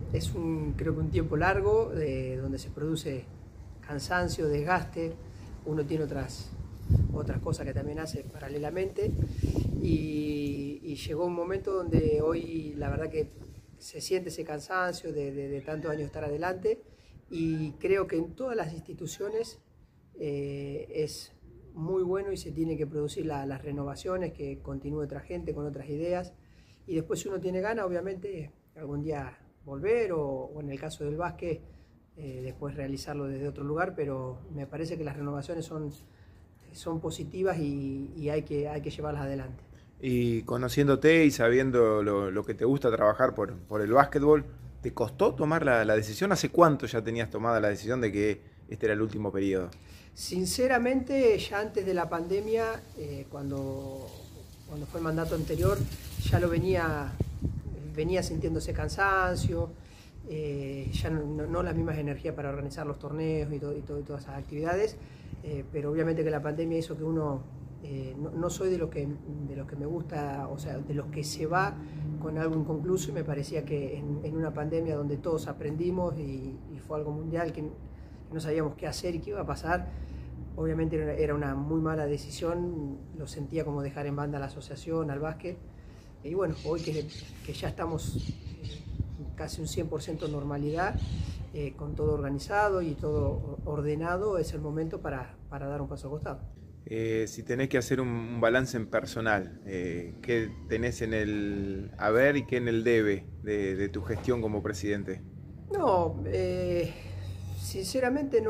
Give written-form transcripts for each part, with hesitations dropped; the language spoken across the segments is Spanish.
creo que un tiempo largo donde se produce cansancio, desgaste, uno tiene otras cosas que también hace paralelamente y llegó un momento donde hoy la verdad que se siente ese cansancio de tantos años estar adelante y creo que en todas las instituciones es muy bueno y se tiene que producir las renovaciones, que continúe otra gente con otras ideas y después si uno tiene ganas obviamente algún día volver o en el caso del básquet después realizarlo desde otro lugar, pero me parece que las renovaciones son positivas y hay que llevarlas adelante. Y conociéndote y sabiendo lo que te gusta trabajar por el básquetbol, ¿te costó tomar la decisión? ¿Hace cuánto ya tenías tomada la decisión de que este era el último periodo? Sinceramente, ya antes de la pandemia, cuando fue el mandato anterior, ya venía sintiendo ese cansancio, ya no las mismas energías para organizar los torneos y todas esas actividades, pero obviamente que la pandemia hizo que uno, no soy de los que me gusta, o sea, de los que se va con algo inconcluso y me parecía que en una pandemia donde todos aprendimos y fue algo mundial que no sabíamos qué hacer y qué iba a pasar, obviamente era una muy mala decisión, lo sentía como dejar en banda a la asociación, al básquet, y bueno, hoy que ya estamos casi un 100% normalidad, con todo organizado y todo ordenado, es el momento para dar un paso al costado. Si tenés que hacer un balance en personal, ¿qué tenés en el haber y qué en el debe de tu gestión como presidente? No, sinceramente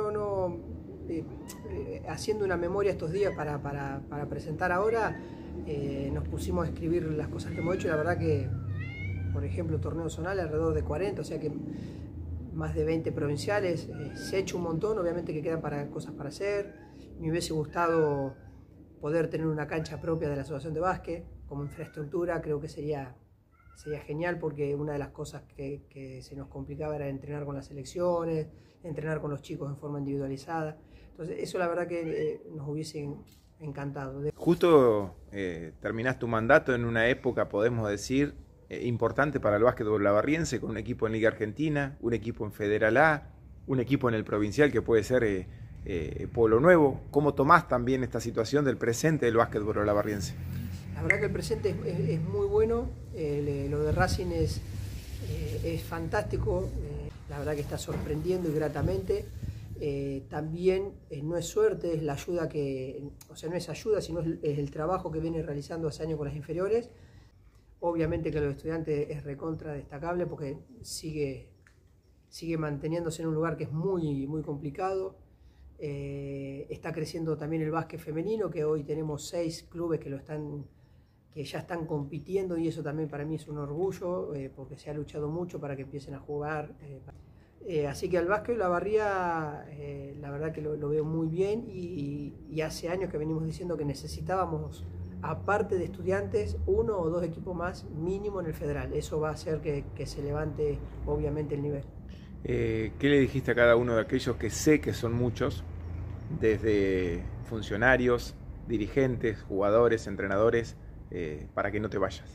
haciendo una memoria estos días para presentar ahora, nos pusimos a escribir las cosas que hemos hecho y la verdad que, por ejemplo, torneo zonal alrededor de 40, o sea que más de 20 provinciales, se ha hecho un montón, obviamente que quedan cosas para hacer. Me hubiese gustado poder tener una cancha propia de la asociación de básquet como infraestructura, creo que sería genial porque una de las cosas que se nos complicaba era entrenar con las selecciones, entrenar con los chicos en forma individualizada. Entonces eso la verdad que nos hubiese encantado. Justo terminás tu mandato en una época, podemos decir, importante para el básquetbol labarriense, con un equipo en Liga Argentina, un equipo en Federal A, un equipo en el Provincial que puede ser Pueblo Nuevo. ¿Cómo tomás también esta situación del presente del básquetbol labarriense? La verdad que el presente es muy bueno, lo de Racing es fantástico, la verdad que está sorprendiendo y gratamente. También no es suerte, es la ayuda o sea, no es ayuda, sino es el trabajo que viene realizando hace años con las inferiores. Obviamente que los estudiantes es recontra destacable porque sigue manteniéndose en un lugar que es muy, muy complicado. Está creciendo también el básquet femenino, que hoy tenemos 6 clubes que ya están compitiendo y eso también para mí es un orgullo porque se ha luchado mucho para que empiecen a jugar. Así que al básquet Olavarría la verdad que lo veo muy bien y hace años que venimos diciendo que necesitábamos, aparte de estudiantes, 1 o 2 equipos más mínimo en el federal. Eso va a hacer que se levante obviamente el nivel. ¿Qué le dijiste a cada uno de aquellos que sé que son muchos, desde funcionarios, dirigentes, jugadores, entrenadores, para que no te vayas?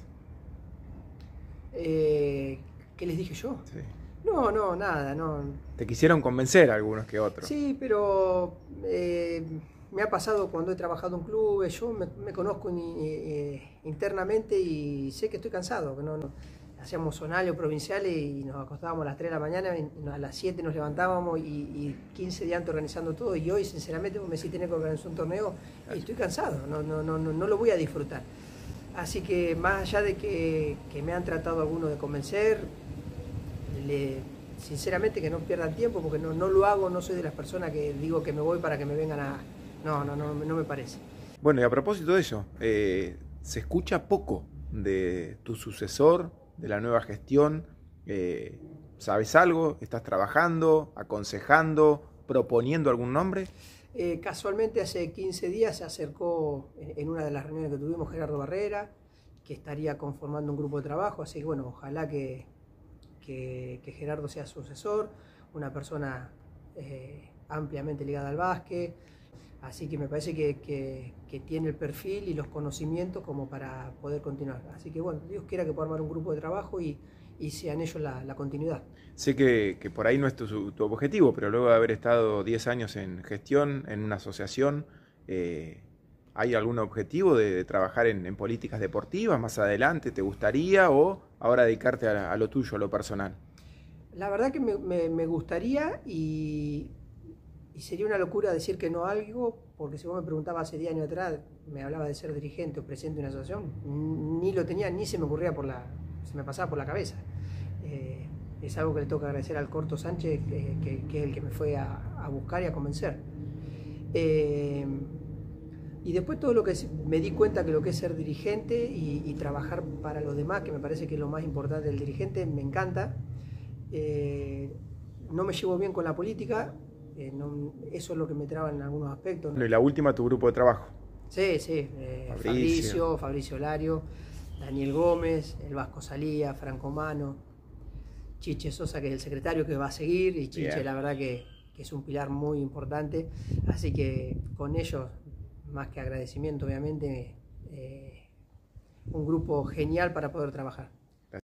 ¿Qué les dije yo? Sí. No, nada, no. Te quisieron convencer algunos que otros. Sí, pero me ha pasado cuando he trabajado en clubes, yo me conozco internamente y sé que estoy cansado. Hacíamos zonales o provinciales y nos acostábamos a las 3 de la mañana, y a las 7 nos levantábamos y 15 días antes organizando todo. Y hoy, sinceramente, me decís tener que organizar un torneo y estoy cansado, no lo voy a disfrutar. Así que más allá de que me han tratado algunos de convencer, sinceramente que no pierdan tiempo porque no lo hago, no soy de las personas que digo que me voy para que me vengan a... No me parece. Bueno, y a propósito de eso, se escucha poco de tu sucesor, de la nueva gestión. ¿Sabes algo? ¿Estás trabajando, aconsejando, proponiendo algún nombre? Casualmente hace 15 días se acercó en una de las reuniones que tuvimos Gerardo Barrera, que estaría conformando un grupo de trabajo, así que bueno, ojalá que Gerardo sea sucesor, una persona ampliamente ligada al básquet, así que me parece que tiene el perfil y los conocimientos como para poder continuar. Así que bueno, Dios quiera que pueda armar un grupo de trabajo y y sean ellos la continuidad. Sé que por ahí no es tu objetivo, pero luego de haber estado 10 años en gestión, en una asociación, ¿hay algún objetivo de trabajar en políticas deportivas más adelante? ¿Te gustaría o ahora dedicarte a lo tuyo, a lo personal? La verdad que me gustaría y sería una locura decir que no a algo, porque si vos me preguntabas hace 10 años atrás, me hablaba de ser dirigente o presidente de una asociación, ni lo tenía, ni se me ocurría se me pasaba por la cabeza. Es algo que le toca agradecer al Corto Sánchez, que es el que me fue a buscar y a convencer. Y después todo lo que me di cuenta que lo que es ser dirigente y trabajar para los demás, que me parece que es lo más importante del dirigente, me encanta. No me llevo bien con la política, eso es lo que me traba en algunos aspectos. Bueno, y la última, tu grupo de trabajo. Sí, Fabricio Lario, Daniel Gómez, el Vasco Salía, Franco Mano, Chiche Sosa, que es el secretario que va a seguir, y Chiche, bien, la verdad que es un pilar muy importante, así que con ellos, más que agradecimiento obviamente, un grupo genial para poder trabajar.